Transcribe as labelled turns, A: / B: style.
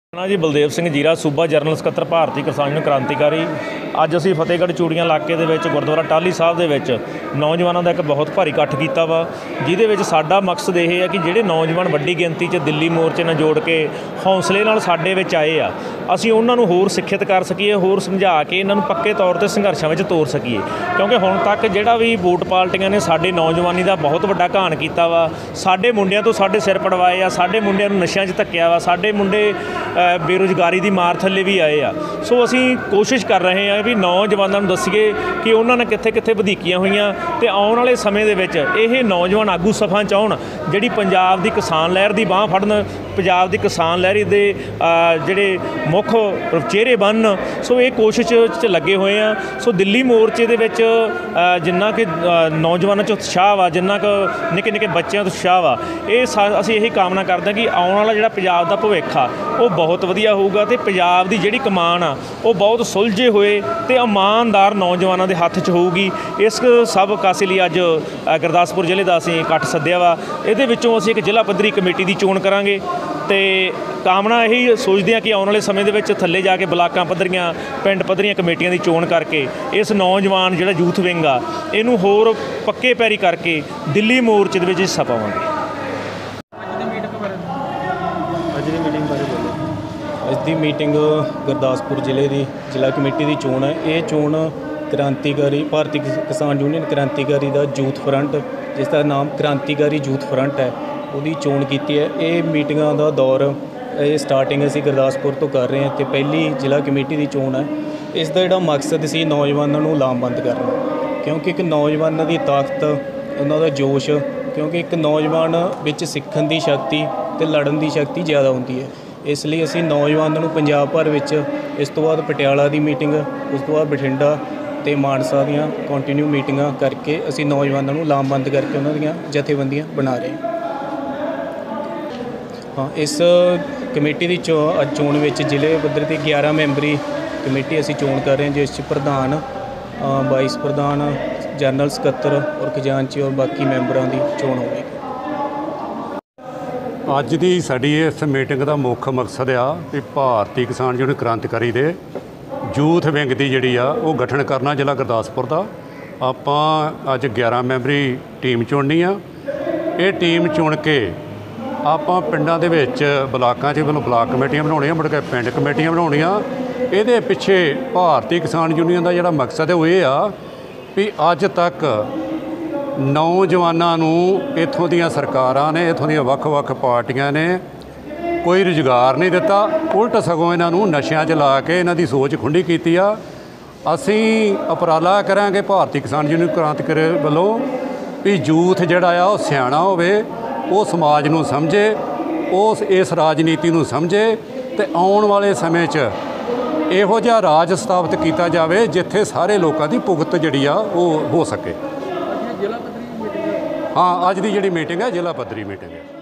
A: जी बलदेव सिंह जीरा सूबा जनरल ਸਕੱਤਰ भारतीय किसान यूनियन क्रांतिकारी। ਅੱਜ ਅਸੀਂ ਫਤਿਹਗੜ੍ਹ ਚੂੜੀਆਂ ਇਲਾਕੇ ਦੇ ਵਿੱਚ ਗੁਰਦੁਆਰਾ ਟਾਹਲੀ ਸਾਹਿਬ ਦੇ ਵਿੱਚ ਨੌਜਵਾਨਾਂ ਦਾ ਇੱਕ ਬਹੁਤ ਭਾਰੀ ਇਕੱਠ ਕੀਤਾ ਵਾ, ਜਿਹਦੇ ਵਿੱਚ ਸਾਡਾ ਮਕਸਦ ਇਹ ਹੈ ਕਿ ਜਿਹੜੇ ਨੌਜਵਾਨ ਵੱਡੀ ਗਿਣਤੀ 'ਚ ਦਿੱਲੀ ਮੋਰਚੇ ਨਾਲ ਜੋੜ ਕੇ ਹੌਸਲੇ ਨਾਲ ਸਾਡੇ ਵਿੱਚ ਆਏ ਆ, ਅਸੀਂ ਉਹਨਾਂ ਨੂੰ ਹੋਰ ਸਿੱਖਿਅਤ ਕਰ ਸਕੀਏ, ਹੋਰ ਸਮਝਾ ਕੇ ਇਹਨਾਂ ਨੂੰ ਪੱਕੇ ਤੌਰ 'ਤੇ ਸੰਘਰਸ਼ਾਂ ਵਿੱਚ ਤੋਰ ਸਕੀਏ। ਕਿਉਂਕਿ ਹੁਣ ਤੱਕ ਜਿਹੜਾ ਵੀ ਵੋਟ ਪਾਰਟੀਆਂ ਨੇ ਸਾਡੇ ਨੌਜਵਾਨੀ ਦਾ ਬਹੁਤ ਵੱਡਾ ਘਾਣ ਕੀਤਾ ਵਾ, ਸਾਡੇ ਮੁੰਡਿਆਂ ਤੋਂ ਸਾਡੇ ਸਿਰ ਪੜਵਾਏ ਆ, ਸਾਡੇ ਮੁੰਡਿਆਂ ਨੂੰ ਨਸ਼ਿਆਂ 'ਚ ਧੱਕਿਆ ਵਾ, ਸਾਡੇ ਮੁੰਡੇ ਬੇਰੁਜ਼ਗਾਰੀ ਦੀ ਮਾਰ ਥੱਲੇ ਵੀ ਆਏ ਆ। ਸੋ ਅਸੀਂ ਕੋਸ਼ਿਸ਼ ਕਰ ਰਹੇ ਹਾਂ ਵੀ ਨੌਜਵਾਨਾਂ ਨੂੰ ਦੱਸੀਏ ਕਿ ਉਹਨਾਂ ਨੇ ਕਿੱਥੇ ਕਿੱਥੇ ਵਧੀਕੀਆਂ ਹੋਈਆਂ, ਅਤੇ ਆਉਣ ਵਾਲੇ ਸਮੇਂ ਦੇ ਵਿੱਚ ਇਹ ਨੌਜਵਾਨ ਆਗੂ ਸਫਾਂ 'ਚ ਆਉਣ, ਜਿਹੜੀ ਪੰਜਾਬ ਦੀ ਕਿਸਾਨ ਲਹਿਰ ਦੀ ਬਾਂਹ ਫੜਨ, ਪੰਜਾਬ ਦੀ ਕਿਸਾਨ ਲਹਿਰੀ ਦੇ ਜਿਹੜੇ ਮੁੱਖ ਚਿਹਰੇ ਬਣਨ। ਸੋ ਇਹ ਕੋਸ਼ਿਸ਼ 'ਚ ਲੱਗੇ ਹੋਏ ਆ। ਸੋ ਦਿੱਲੀ ਮੋਰਚੇ ਦੇ ਵਿੱਚ ਜਿੰਨਾ ਕਿ ਨੌਜਵਾਨਾਂ 'ਚ ਉਤਸ਼ਾਹ ਵਾ, ਜਿੰਨਾ ਕੁ ਨਿੱਕੇ ਨਿੱਕੇ ਬੱਚਿਆਂ 'ਚ ਉਤਸ਼ਾਹ ਵਾ, ਇਹ ਅਸੀਂ ਇਹੀ ਕਾਮਨਾ ਕਰਦੇ ਹਾਂ ਕਿ ਆਉਣ ਵਾਲਾ ਜਿਹੜਾ ਪੰਜਾਬ ਦਾ ਭਵਿੱਖ ਆ ਉਹ ਬਹੁਤ ਵਧੀਆ ਹੋਊਗਾ, ਅਤੇ ਪੰਜਾਬ ਦੀ ਜਿਹੜੀ ਕਮਾਨ ਆ ਉਹ ਬਹੁਤ ਸੁਲਝੇ ਹੋਏ ਅਤੇ ਇਮਾਨਦਾਰ ਨੌਜਵਾਨਾਂ ਦੇ ਹੱਥ 'ਚ ਹੋਊਗੀ। ਇਸ ਸਭ ਕਾਸੇ ਲਈ ਅੱਜ ਗੁਰਦਾਸਪੁਰ ਜ਼ਿਲ੍ਹੇ ਦਾ ਅਸੀਂ ਇਕੱਠ ਸੱਦਿਆ ਵਾ। ਇਹਦੇ ਵਿੱਚੋਂ ਅਸੀਂ ਇੱਕ ਜ਼ਿਲ੍ਹਾ ਪੱਧਰੀ ਕਮੇਟੀ ਦੀ ਚੋਣ ਕਰਾਂਗੇ, ਅਤੇ ਕਾਮਨਾ ਇਹੀ ਸੋਚਦੇ ਹਾਂ ਕਿ ਆਉਣ ਵਾਲੇ ਸਮੇਂ ਦੇ ਵਿੱਚ ਥੱਲੇ ਜਾ ਕੇ ਬਲਾਕਾਂ ਪੱਧਰੀਆਂ, ਪਿੰਡ ਪੱਧਰੀਆਂ ਕਮੇਟੀਆਂ ਦੀ ਚੋਣ ਕਰਕੇ ਇਸ ਨੌਜਵਾਨ ਜਿਹੜਾ ਯੂਥ ਵਿੰਗ ਆ ਇਹਨੂੰ ਹੋਰ ਪੱਕੇ ਪੈਰੀ ਕਰਕੇ ਦਿੱਲੀ ਮੋਰਚੇ ਦੇ ਵਿੱਚ ਹਿੱਸਾ ਪਾਵਾਂਗੇ।
B: ਅੱਜ ਦੀ ਮੀਟਿੰਗ ਗੁਰਦਾਸਪੁਰ ਜ਼ਿਲ੍ਹੇ ਦੀ ਜ਼ਿਲ੍ਹਾ ਕਮੇਟੀ ਦੀ ਚੋਣ ਹੈ। ਇਹ ਚੋਣ ਕ੍ਰਾਂਤੀਕਾਰੀ ਭਾਰਤੀ ਕਿਸਾਨ ਯੂਨੀਅਨ ਕ੍ਰਾਂਤੀਕਾਰੀ ਦਾ ਯੂਥ ਫਰੰਟ, ਜਿਸ ਦਾ ਨਾਮ ਕ੍ਰਾਂਤੀਕਾਰੀ ਯੂਥ ਫਰੰਟ ਹੈ, ਉਹਦੀ ਚੋਣ ਕੀਤੀ ਹੈ। ਇਹ ਮੀਟਿੰਗਾਂ ਦਾ ਦੌਰ, ਇਹ ਸਟਾਰਟਿੰਗ ਅਸੀਂ ਗੁਰਦਾਸਪੁਰ ਤੋਂ ਕਰ ਰਹੇ ਹਾਂ, ਅਤੇ ਪਹਿਲੀ ਜ਼ਿਲ੍ਹਾ ਕਮੇਟੀ ਦੀ ਚੋਣ ਹੈ। ਇਸ ਦਾ ਜਿਹੜਾ ਮਕਸਦ ਸੀ ਨੌਜਵਾਨਾਂ ਨੂੰ ਲਾਮਬੰਦ ਕਰਨਾ, ਕਿਉਂਕਿ ਇੱਕ ਨੌਜਵਾਨਾਂ ਦੀ ਤਾਕਤ, ਉਹਨਾਂ ਦਾ ਜੋਸ਼, ਕਿਉਂਕਿ ਇੱਕ ਨੌਜਵਾਨ ਵਿੱਚ ਸਿੱਖਣ ਦੀ ਸ਼ਕਤੀ ਅਤੇ ਲੜਨ ਦੀ ਸ਼ਕਤੀ ਜ਼ਿਆਦਾ ਹੁੰਦੀ ਹੈ। ਇਸ ਲਈ ਅਸੀਂ ਨੌਜਵਾਨਾਂ ਨੂੰ ਪੰਜਾਬ ਭਰ ਵਿੱਚ, ਇਸ ਤੋਂ ਬਾਅਦ ਪਟਿਆਲਾ ਦੀ ਮੀਟਿੰਗ, ਉਸ ਤੋਂ ਬਾਅਦ ਬਠਿੰਡਾ ਅਤੇ ਮਾਨਸਾ ਦੀਆਂ ਕੰਟੀਨਿਊ ਮੀਟਿੰਗਾਂ ਕਰਕੇ ਅਸੀਂ ਨੌਜਵਾਨਾਂ ਨੂੰ ਲਾਮਬੰਦ ਕਰਕੇ ਉਹਨਾਂ ਦੀਆਂ ਜਥੇਬੰਦੀਆਂ ਬਣਾ ਰਹੇ ਹਾਂ। ਇਸ ਕਮੇਟੀ ਦੀ ਚੋਣ ਵਿੱਚ ਜ਼ਿਲ੍ਹੇ ਪੱਧਰ 'ਤੇ 11 ਮੈਂਬਰੀ ਕਮੇਟੀ ਅਸੀਂ ਚੋਣ ਕਰ ਰਹੇ ਹਾਂ, ਜਿਸ 'ਚ ਪ੍ਰਧਾਨ, ਵਾਈਸ ਪ੍ਰਧਾਨ, ਜਨਰਲ ਸਕੱਤਰ ਔਰ ਖਜ਼ਾਨਚੀ ਔਰ ਬਾਕੀ ਮੈਂਬਰਾਂ ਦੀ ਚੋਣ ਹੋਵੇਗੀ।
C: ਅੱਜ ਦੀ ਸਾਡੀ ਇਸ ਮੀਟਿੰਗ ਦਾ ਮੁੱਖ ਮਕਸਦ ਆ ਕਿ ਭਾਰਤੀ ਕਿਸਾਨ ਯੂਨੀਅਨ ਕ੍ਰਾਂਤੀਕਾਰੀ ਦੇ ਯੂਥ ਵਿੰਗ ਦੀ ਜਿਹੜੀ ਆ ਉਹ ਗਠਨ ਕਰਨਾ ਜ਼ਿਲ੍ਹਾ ਗੁਰਦਾਸਪੁਰ ਦਾ। ਆਪਾਂ ਅੱਜ 11 ਮੈਂਬਰੀ ਟੀਮ ਚੁਣਨੀ ਆ। ਇਹ ਟੀਮ ਚੁਣ ਕੇ ਆਪਾਂ ਪਿੰਡਾਂ ਦੇ ਵਿੱਚ, ਬਲਾਕਾਂ 'ਚ ਵੱਲੋਂ ਬਲਾਕ ਕਮੇਟੀਆਂ ਬਣਾਉਣੀਆਂ, ਮੁੜ ਕੇ ਪਿੰਡ ਕਮੇਟੀਆਂ ਬਣਾਉਣੀਆਂ। ਇਹਦੇ ਪਿੱਛੇ ਭਾਰਤੀ ਕਿਸਾਨ ਯੂਨੀਅਨ ਦਾ ਜਿਹੜਾ ਮਕਸਦ ਹੈ ਉਹ ਇਹ ਆ ਵੀ ਅੱਜ ਤੱਕ ਨੌਜਵਾਨਾਂ ਨੂੰ ਇੱਥੋਂ ਦੀਆਂ ਸਰਕਾਰਾਂ ਨੇ, ਇੱਥੋਂ ਦੀਆਂ ਵੱਖ-ਵੱਖ ਪਾਰਟੀਆਂ ਨੇ ਕੋਈ ਰੁਜ਼ਗਾਰ ਨਹੀਂ ਦਿੱਤਾ, ਉਲਟ ਸਗੋਂ ਇਹਨਾਂ ਨੂੰ ਨਸ਼ਿਆਂ 'ਚ ਲਾ ਕੇ ਇਹਨਾਂ ਦੀ ਸੋਚ ਖੁੰਡੀ ਕੀਤੀ ਆ। ਅਸੀਂ ਉਪਰਾਲਾ ਕਰਾਂਗੇ ਭਾਰਤੀ ਕਿਸਾਨ ਯੂਨੀਅਨ ਕ੍ਰਾਂਤੀਕਾਰੀ ਵੱਲੋਂ ਵੀ ਯੂਥ ਜਿਹੜਾ ਆ ਉਹ ਸਿਆਣਾ ਹੋਵੇ, ਉਹ ਸਮਾਜ ਨੂੰ ਸਮਝੇ, ਇਸ ਰਾਜਨੀਤੀ ਨੂੰ ਸਮਝੇ, ਅਤੇ ਆਉਣ ਵਾਲੇ ਸਮੇਂ 'ਚ ਇਹੋ ਜਿਹਾ ਰਾਜ ਸਥਾਪਿਤ ਕੀਤਾ ਜਾਵੇ ਜਿੱਥੇ ਸਾਰੇ ਲੋਕਾਂ ਦੀ ਭੁਗਤ ਜਿਹੜੀ ਆ ਉਹ ਹੋ ਸਕੇ। ਹਾਂ, ਅੱਜ ਦੀ ਜਿਹੜੀ ਮੀਟਿੰਗ ਹੈ ਜ਼ਿਲ੍ਹਾ ਪੱਧਰੀ ਮੀਟਿੰਗ ਹੈ।